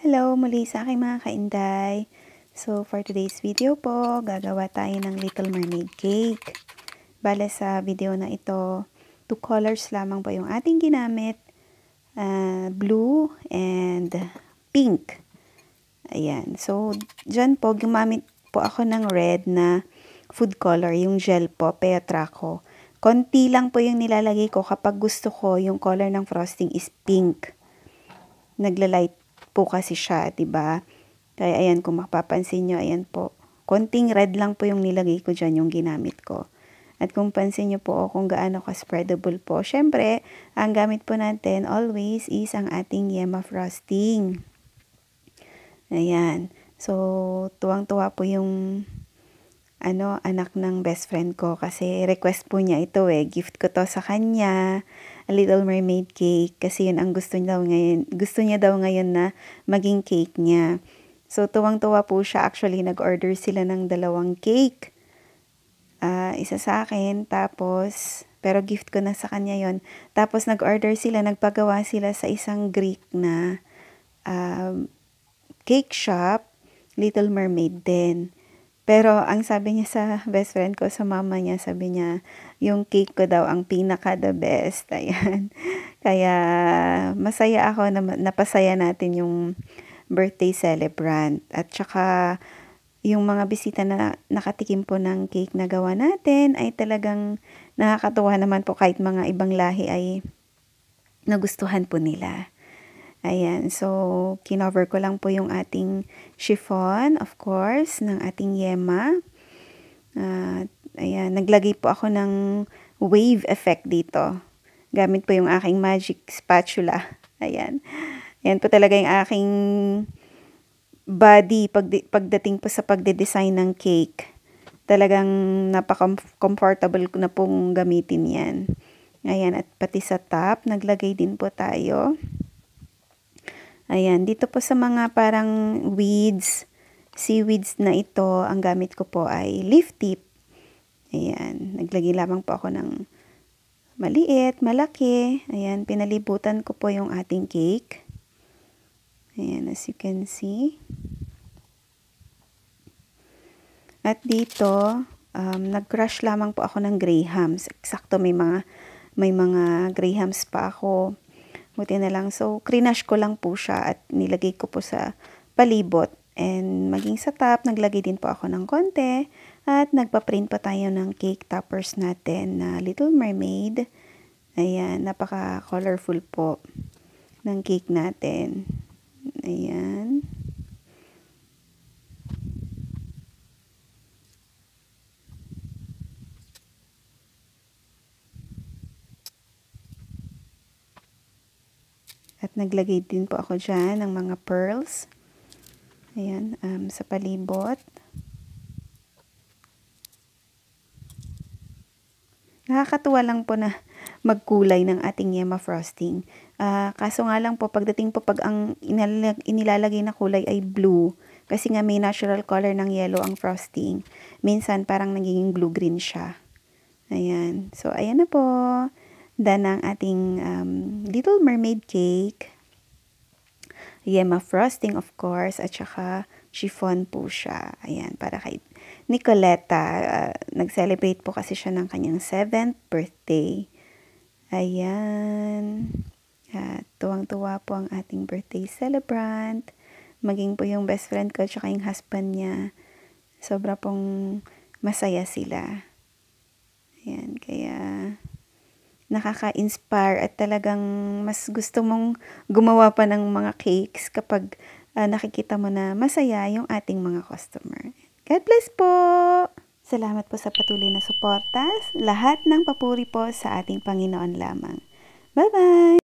Hello muli sa aking mga kainday. So, for today's video po, gagawa tayo ng Little Mermaid cake. Bale sa video na ito, 2 colors lamang po yung ating ginamit. Blue and pink. Ayan. So, dyan po, gumamit po ako ng red na food color, yung gel po, Petraco. Konti lang po yung nilalagay ko kapag gusto ko yung color ng frosting is pink. Nagla-light po kasi siya, 'di ba? Kaya ayan, kung mapapansin nyo, ayan po. Konting red lang po yung nilagay ko dyan, yung ginamit ko. At kung pansin nyo po kung gaano ka-spreadable po, syempre, ang gamit po natin always is ang ating yema frosting. Ayan. So, tuwang-tuwa po yung anak ng best friend ko kasi request po niya ito gift ko to sa kanya, a Little Mermaid cake kasi yun ang gusto niya daw ngayon na maging cake niya. So tuwang-tuwa po siya, actually nag-order sila ng 2 cake. Isa sa akin, tapos pero gift ko na sa kanya yon. Tapos nag-order sila, nagpagawa sila sa isang Greek na cake shop, Little Mermaid din. Pero ang sabi niya sa best friend ko, sa mama niya, sabi niya, yung cake ko daw ang pinaka the best. Ayan. Kaya masaya ako na napasaya natin yung birthday celebrant. At saka yung mga bisita na nakatikim po ng cake na gawa natin ay talagang nakakatuwa naman po, kahit mga ibang lahi ay nagustuhan po nila. Ayan, so kinover ko lang po yung ating chiffon, of course, ng ating yema. Ayan, naglagay po ako ng wave effect dito. Gamit po yung aking magic spatula. Ayan. Ayan po talaga yung aking body pagdating po sa pagde-design ng cake. Talagang napaka-comfortable na pong gamitin yan. Ayan, at pati sa top, naglagay din po tayo. Ayan, dito po sa mga parang weeds, seaweeds na ito, ang gamit ko po ay leaf tip. Ayan, naglagay lamang po ako ng maliit, malaki. Ayan, pinalibutan ko po yung ating cake. Ayan, as you can see. At dito, nag-crush lamang po ako ng grahams. Eksakto, may mga grahams pa ako. Buti na lang. So, krinash ko lang po siya at nilagay ko po sa palibot. And maging sa top, naglagay din po ako ng konti. At nagpa-print pa tayo ng cake toppers natin na Little Mermaid. Ayan, napaka-colorful po ng cake natin. Ayan. At naglagay din po ako dyan ng mga pearls. Ayan, sa palibot. Nakakatuwa lang po na magkulay ng ating yema frosting. Kaso nga lang po, pagdating po pag ang inilalagay na kulay ay blue, kasi nga may natural color ng yellow ang frosting, minsan parang nagiging blue-green siya. Ayan. So, ayan na po. Done ang ating Little Mermaid cake. Yema frosting, of course, at saka chiffon po siya. Ayan, para kay Nicoleta. Nag-celebrate po kasi siya ng kanyang 7th birthday. Ayan. Tuwang-tuwa po ang ating birthday celebrant. Maging po yung best friend ko at saka yung husband niya. Sobra pong masaya sila. Ayan, kaya nakaka-inspire at talagang mas gusto mong gumawa pa ng mga cakes kapag nakikita mo na masaya yung ating mga customer. God bless po! Salamat po sa patuloy na suporta. Lahat ng papuri po sa ating Panginoon lamang. Bye-bye!